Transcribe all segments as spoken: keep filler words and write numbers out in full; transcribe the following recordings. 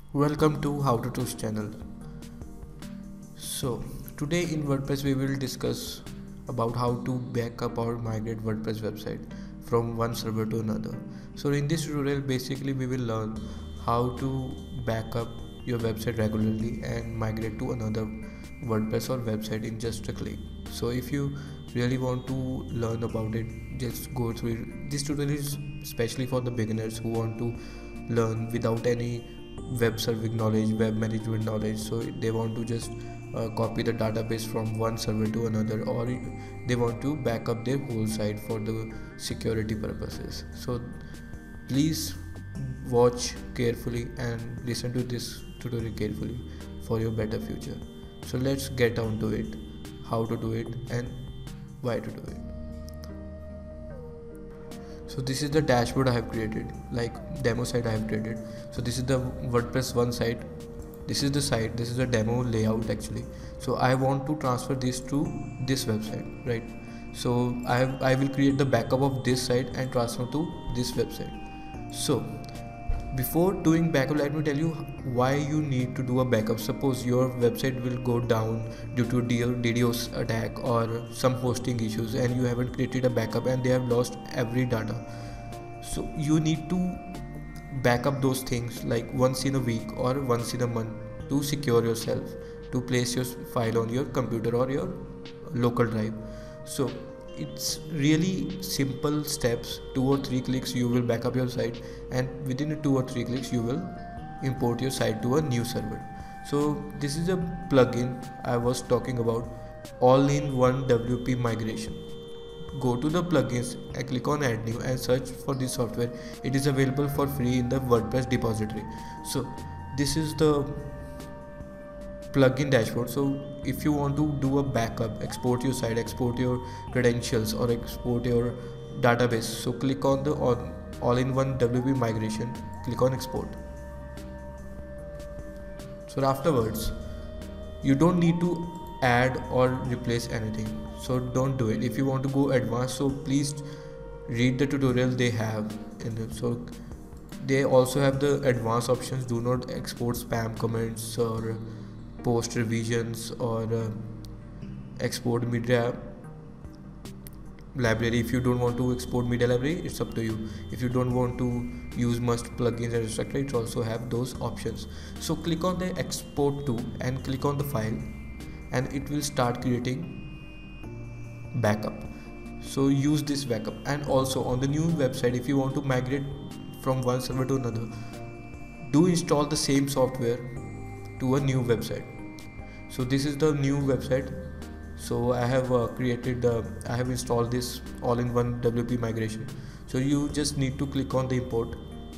Welcome to How to Tools channel. So today in WordPress we will discuss about how to back up or migrate WordPress website from one server to another. So in this tutorial basically we will learn how to back up your website regularly and migrate to another WordPress or website in just a click. So if you really want to learn about it, just go through it. This tutorial is especially for the beginners who want to learn without any web serving knowledge, web management knowledge. So they want to just uh, copy the database from one server to another, or they want to back up their whole site for the security purposes. So please watch carefully and listen to this tutorial carefully for your better future. So let's get down to it, how to do it and why to do it. So this is the dashboard I have created, like demo site I have created. So this is the WordPress one site, this is the site, this is the demo layout actually. So I want to transfer this to this website, right? So I have I will create the backup of this site and transfer to this website. So before doing backup, let me tell you why you need to do a backup. Suppose your website will go down due to DDoS attack or some hosting issues and you haven't created a backup and they have lost every data. So you need to back up those things like once in a week or once in a month to secure yourself, to place your file on your computer or your local drive. So it's really simple steps, two or three clicks you will back up your site, and within two or three clicks you will import your site to a new server. So this is a plugin I was talking about, all-in-one W P migration. Go to the plugins and click on add new and search for this software. It is available for free in the WordPress repository. So this is the plugin dashboard. So if you want to do a backup, export your site, export your credentials or export your database, so click on the all-in-one W P migration, click on export. So afterwards you don't need to add or replace anything, so don't do it. If you want to go advanced, so please read the tutorial they have in it. So they also have the advanced options. Do not export spam comments or post revisions or uh, export media library. If you don't want to export media library, it's up to you. If you don't want to use must plugins and etc, it also have those options. So click on the export to and click on the file and it will start creating backup. So use this backup. And also on the new website, if you want to migrate from one server to another, do install the same software to a new website. So this is the new website. So I have uh, created uh, I have installed this all-in-one W P migration. So you just need to click on the import.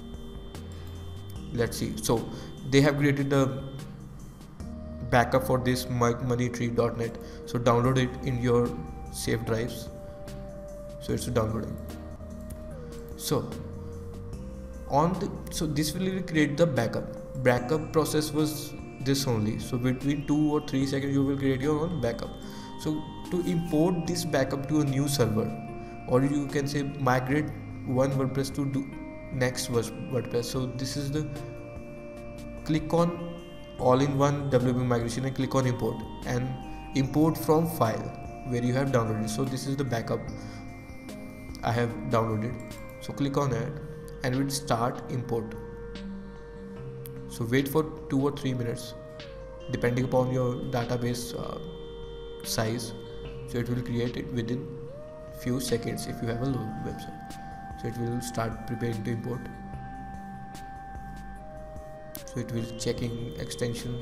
Let's see. So they have created the backup for this moneytree dot net. So download it in your safe drives. So it's downloading. So on the so this will create the backup. Backup process was this only. So between two or three seconds you will create your own backup. So to import this backup to a new server, or you can say migrate one WordPress to do next WordPress. So this is the click on all-in-one W P migration and click on import and import from file where you have downloaded. So this is the backup I have downloaded. So click on it and it will start import. So wait for two or three minutes depending upon your database uh, size. So it will create it within few seconds if you have a low website. So it will start preparing to import. So it will checking extension.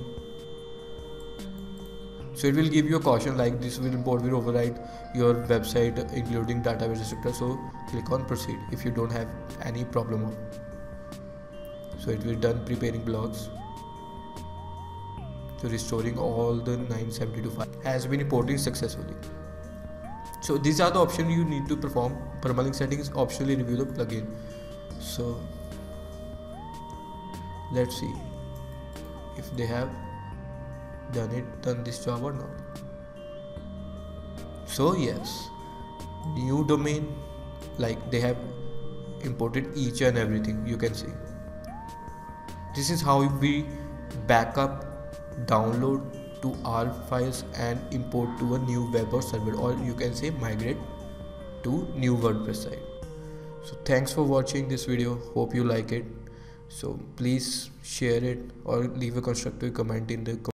So it will give you a caution like this will import will override your website including database etc. So click on proceed if you don't have any problem of. So it will done preparing blogs. So restoring all the nine seventy-two files has been importing successfully. So these are the options you need to perform. Permalink settings, optionally review the plugin. So let's see if they have done it done this job or not. So yes, new domain, like they have imported each and everything you can see. This is how we backup, download to our files and import to a new web or server, or you can say migrate to new WordPress site. So thanks for watching this video, hope you like it. So please share it or leave a constructive comment in the